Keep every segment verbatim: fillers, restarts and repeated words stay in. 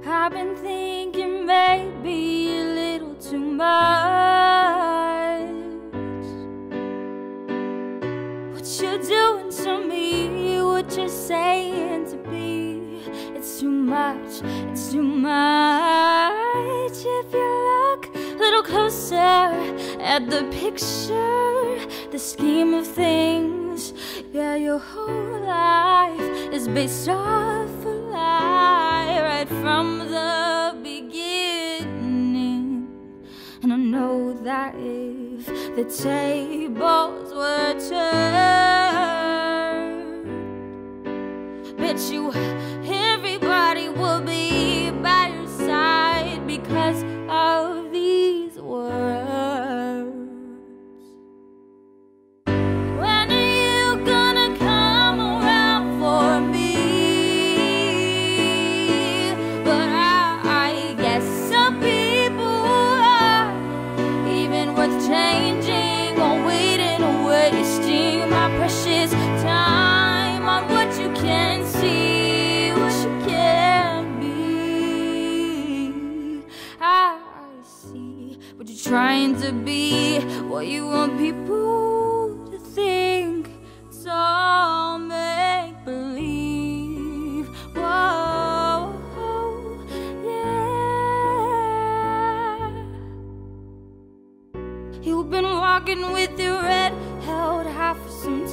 I've been thinking maybe a little too much. What you're doing to me, what you're saying to be, it's too much, it's too much. If you look a little closer at the picture, the scheme of things, yeah, your whole life is based off a lie right from the beginning. And I know that if the tables were turned, bet you everybody will be by your side because of these words. When are you gonna come around for me? But I, I guess some people are even worth changing or waiting or wasting my precious time on what you can see, what you can be. I see what you're trying to be, what you want people to think. It's all make believe. Whoa, yeah. You've been walking with your head held high for some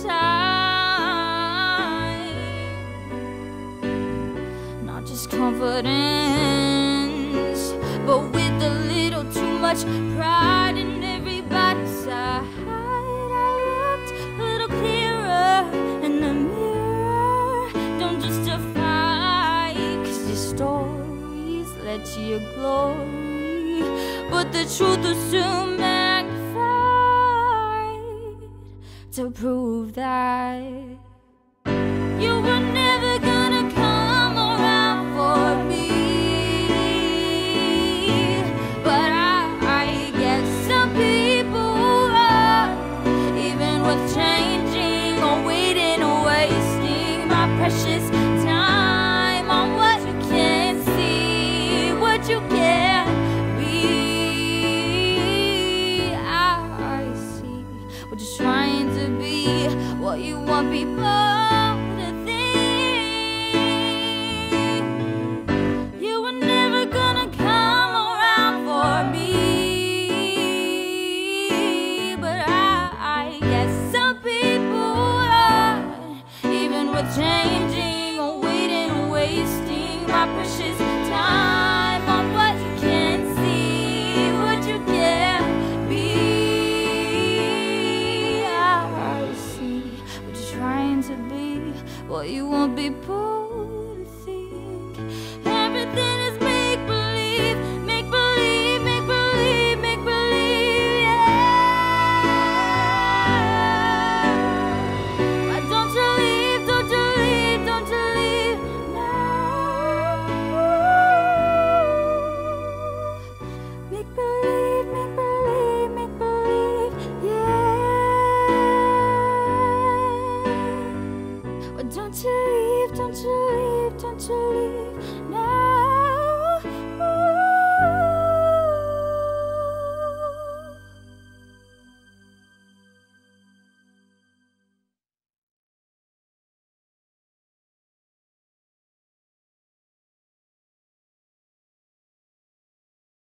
time. Not just confidence, but with a little too much pride in everybody's side. I looked a little clearer in the mirror. Don't justify, cause your stories led to your glory, but the truth is too magnified to prove that you were never gonna come around for me. But I, I guess some people are even worth changing or waiting or wasting my precious time on what you can't see, what you can't be. I see what you're trying to be, what you want people to think. You were never gonna come around for me. But I, I guess some people are even worth changing or waiting or wasting my precious time on what you can't see, what you can't be. I see what you're trying to be, what you want people